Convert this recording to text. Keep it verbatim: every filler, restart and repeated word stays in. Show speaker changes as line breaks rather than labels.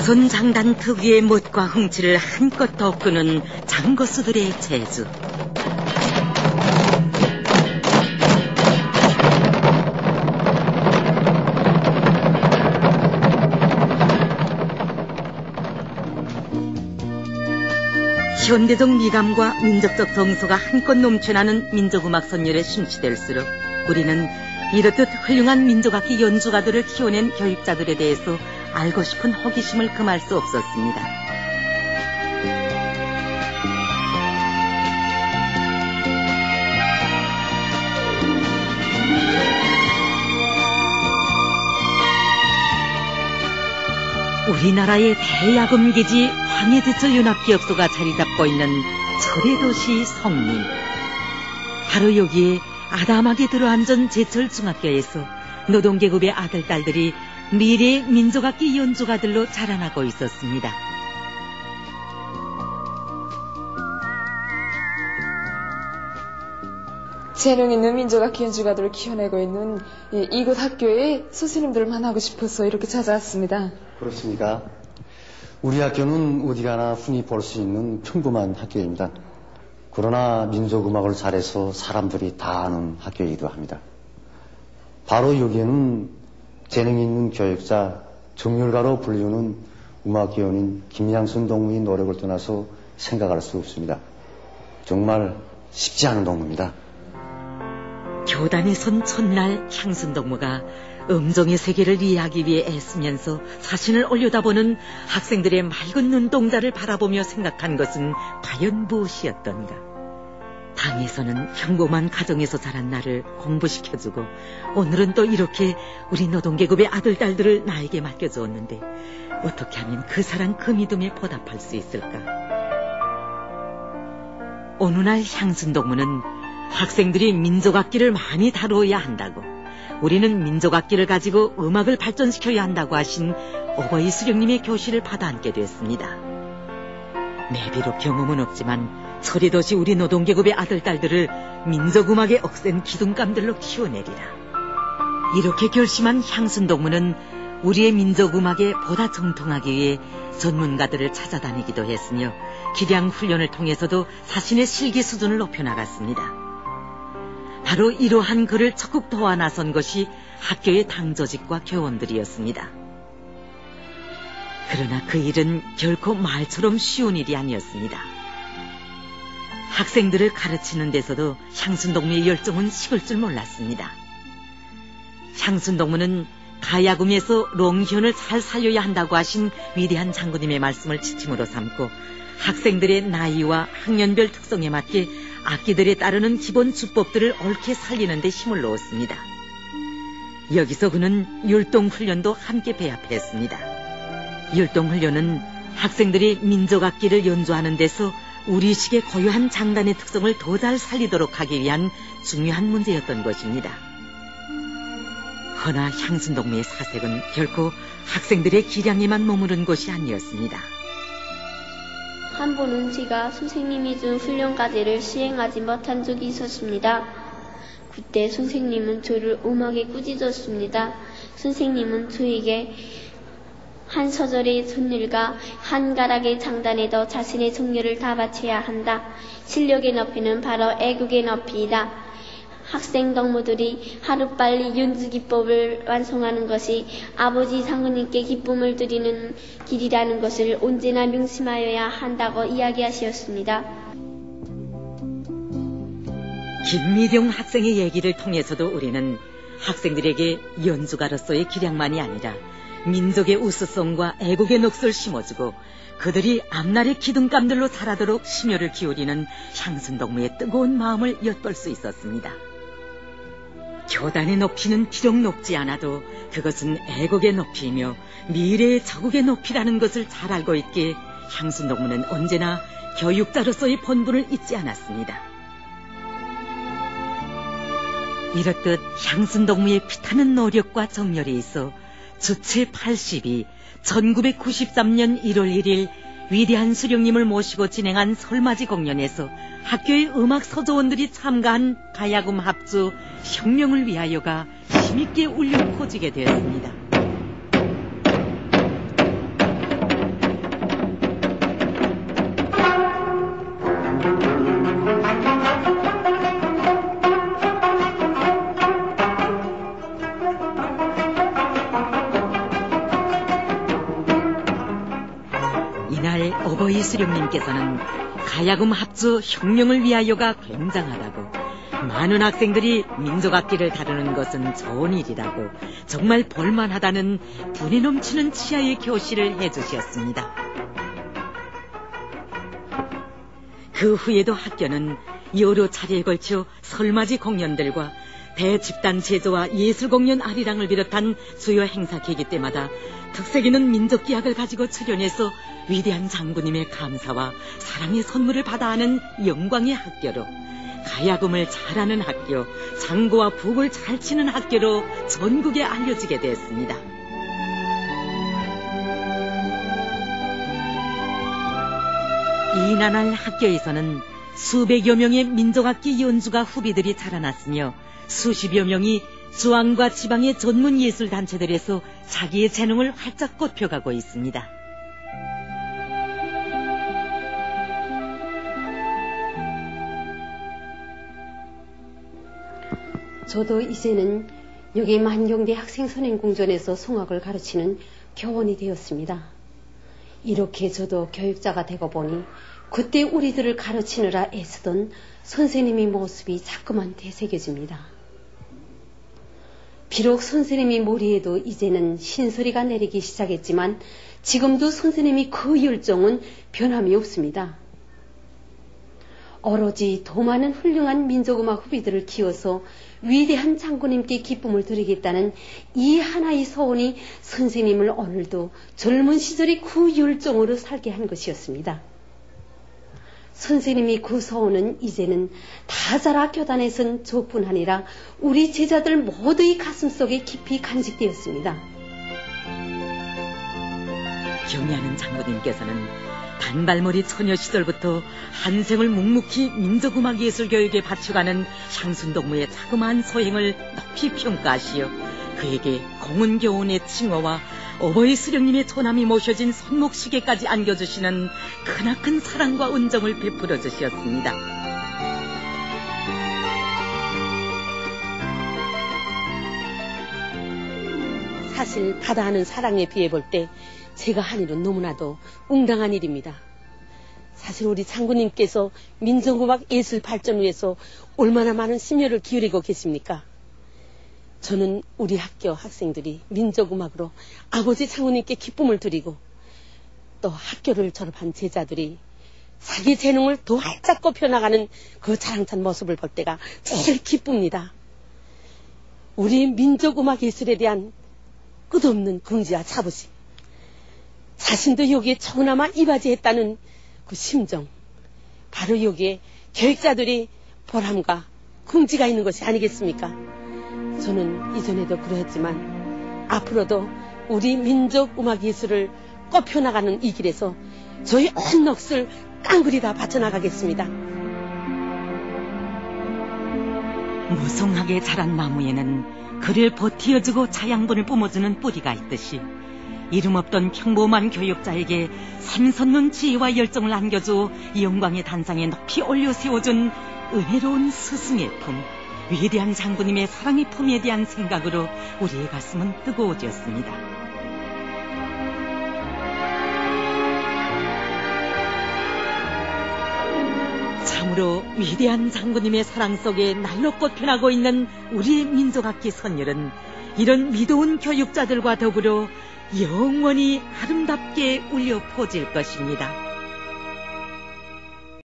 조선 장단 특유의 멋과 흥치를 한껏 덮끄는 장거수들의 재주. 현대적 미감과 민족적 정서가 한껏 넘쳐나는 민족음악 선열에 심취될수록 우리는 이렇듯 훌륭한 민족악기 연주가들을 키워낸 교육자들에 대해서 알고 싶은 호기심을 금할 수 없었습니다. 우리나라의 대야금기지 황해제철연합기업소가 자리잡고 있는 철의도시 성림. 바로 여기에 아담하게 들어앉은 제철중학교에서 노동계급의 아들, 딸들이 미래의 민족악기 연주가들로 자라나고 있었습니다.
재능 있는 민족악기 연주가들을 키워내고 있는 이곳 학교에 선생님들을 만나고 싶어서 이렇게 찾아왔습니다.
그렇습니까? 우리 학교는 어디 가나 흔히 볼 수 있는 평범한 학교입니다. 그러나 민족음악을 잘해서 사람들이 다 아는 학교이기도 합니다. 바로 여기에는 재능 있는 교육자, 정열가로 불리우는 음악위원인 김양순 동무의 노력을 떠나서 생각할 수 없습니다. 정말 쉽지 않은 동무입니다.
교단에 선 첫날 향순 동무가 음정의 세계를 이해하기 위해 애쓰면서 자신을 올려다보는 학생들의 맑은 눈동자를 바라보며 생각한 것은 과연 무엇이었던가. 당에서는 평범한 가정에서 자란 나를 공부시켜주고 오늘은 또 이렇게 우리 노동계급의 아들, 딸들을 나에게 맡겨주었는데 어떻게 하면 그 사랑 그 믿음에 보답할 수 있을까. 어느 날 향순 동무는 학생들이 민족악기를 많이 다루어야 한다고, 우리는 민족악기를 가지고 음악을 발전시켜야 한다고 하신 어버이 수령님의 교실을 받아앉게 됐습니다. 내 비록 경험은 없지만 철의도시 우리 노동계급의 아들, 딸들을 민족음악의 억센 기둥감들로 키워내리라. 이렇게 결심한 향순 동무는 우리의 민족음악에 보다 정통하기 위해 전문가들을 찾아다니기도 했으며 기량 훈련을 통해서도 자신의 실기 수준을 높여나갔습니다. 바로 이러한 그를 적극 도와 나선 것이 학교의 당조직과 교원들이었습니다. 그러나 그 일은 결코 말처럼 쉬운 일이 아니었습니다. 학생들을 가르치는 데서도 향순 동무의 열정은 식을 줄 몰랐습니다. 향순 동무는 가야금에서 롱현을 잘 살려야 한다고 하신 위대한 장군님의 말씀을 지침으로 삼고 학생들의 나이와 학년별 특성에 맞게 악기들에 따르는 기본 주법들을 옳게 살리는 데 힘을 넣었습니다. 여기서 그는 율동훈련도 함께 배합했습니다. 율동훈련은 학생들이 민족악기를 연주하는 데서 우리식의 고유한 장단의 특성을 더 잘 살리도록 하기 위한 중요한 문제였던 것입니다. 허나 향순 동무의 사색은 결코 학생들의 기량에만 머무른 것이 아니었습니다.
한 번은 제가 선생님이 준 훈련 과제를 수행하지 못한 적이 있었습니다. 그때 선생님은 저를 음악에 꾸짖었습니다. 선생님은 저에게 한 소절의 선율과 한 가락의 장단에도 자신의 정열을 다 바쳐야 한다. 실력의 높이는 바로 애국의 높이이다. 학생 동무들이 하루빨리 연주 기법을 완성하는 것이 아버지 장군님께 기쁨을 드리는 길이라는 것을 언제나 명심하여야 한다고 이야기하셨습니다.
김미경 학생의 얘기를 통해서도 우리는 학생들에게 연주가로서의 기량만이 아니라 민족의 우수성과 애국의 넋을 심어주고 그들이 앞날의 기둥감들로 자라도록 심혈을 기울이는 향순 동무의 뜨거운 마음을 엿볼 수 있었습니다. 교단의 높이는 비록 높지 않아도 그것은 애국의 높이이며 미래의 자국의 높이라는 것을 잘 알고 있기에 향순 동무는 언제나 교육자로서의 본분을 잊지 않았습니다. 이렇듯 향순 동무의 피타는 노력과 정열이 있어 주체 팔십이 천구백구십삼 년 일월 일일 위대한 수령님을 모시고 진행한 설맞이 공연에서 학교의 음악 서조원들이 참가한 가야금 합주 혁명을 위하여가 힘있게 울려 퍼지게 되었습니다. 어버이 수령님께서는 가야금 합주 혁명을 위하여가 굉장하다고, 많은 학생들이 민족악기를 다루는 것은 좋은 일이라고, 정말 볼만하다는 분이 넘치는 치하의 교시를 해주셨습니다. 그 후에도 학교는 여러 차례에 걸쳐 설맞이 공연들과 대집단 제조와 예술 공연 아리랑을 비롯한 주요 행사 계기 때마다 특색 있는 민족기악을 가지고 출연해서 위대한 장군님의 감사와 사랑의 선물을 받아 하는 영광의 학교로, 가야금을 잘하는 학교, 장구와 북을 잘 치는 학교로 전국에 알려지게 됐습니다. 이나날 학교에서는 수백여 명의 민족악기 연주가 후비들이 자라났으며, 수십여 명이 중앙과 지방의 전문 예술 단체들에서 자기의 재능을 활짝 꽃펴가고 있습니다.
저도 이제는 여기 만경대 학생선행공전에서 성악을 가르치는 교원이 되었습니다. 이렇게 저도 교육자가 되고 보니 그때 우리들을 가르치느라 애쓰던 선생님의 모습이 자꾸만 되새겨집니다. 비록 선생님이 머리에도 이제는 신소리가 내리기 시작했지만 지금도 선생님이 그 열정은 변함이 없습니다. 오로지 더 많은 훌륭한 민족음악 후비들을 키워서 위대한 장군님께 기쁨을 드리겠다는 이 하나의 소원이 선생님을 오늘도 젊은 시절의 그 열정으로 살게 한 것이었습니다. 선생님이 그 소원은 이제는 다 자라 교단에선 저뿐 아니라 우리 제자들 모두의 가슴속에 깊이 간직되었습니다.
경애하는 장군님께서는 단발머리 처녀 시절부터 한생을 묵묵히 민족음악 예술 교육에 바쳐가는 향순동무의 자그마한 소행을 높이 평가하시어 그에게 공은교원의 칭호와 어버이 수령님의 초남이 모셔진 손목시계까지 안겨주시는 크나큰 사랑과 은정을 베풀어 주셨습니다.
사실 바다하는 사랑에 비해 볼 때 제가 한 일은 너무나도 웅당한 일입니다. 사실 우리 장군님께서 민족음악 예술 발전을 위해서 얼마나 많은 심혈을 기울이고 계십니까? 저는 우리 학교 학생들이 민족음악으로 아버지 장군님께 기쁨을 드리고 또 학교를 졸업한 제자들이 자기 재능을 더 활짝 꼽혀나가는 그 자랑찬 모습을 볼 때가 제일 기쁩니다. 우리 민족음악 예술에 대한 끝없는 긍지와 자부심, 자신도 여기에 조그나마 이바지했다는 그 심정, 바로 여기에 교육자들이 보람과 긍지가 있는 것이 아니겠습니까? 저는 이전에도 그러했지만 앞으로도 우리 민족음악 예술을 꼽혀나가는 이 길에서 저희 온 넋을 깡그리 다 바쳐나가겠습니다.
무성하게 자란 나무에는 그를 버티어주고 자양분을 뿜어주는 뿌리가 있듯이 이름 없던 평범한 교육자에게 샘솟는 지혜와 열정을 안겨줘 영광의 단상에 높이 올려 세워준 은혜로운 스승의 품, 위대한 장군님의 사랑의 품에 대한 생각으로 우리의 가슴은 뜨거워졌습니다. 참으로 위대한 장군님의 사랑 속에 날로 꽃펴나고 있는 우리 민족악기 선율은 이런 미도운 교육자들과 더불어 영원히 아름답게 울려 퍼질 것입니다.